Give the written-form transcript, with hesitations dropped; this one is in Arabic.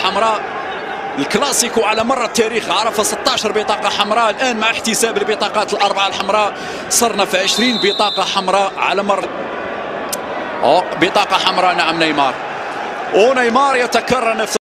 حمراء. الكلاسيكو على مر التاريخ عرف 16 بطاقة حمراء، الآن مع احتساب البطاقات الأربعة الحمراء صرنا في 20 بطاقة حمراء على مر. بطاقة حمراء، نعم نيمار، ونيمار يتكرر نفسه.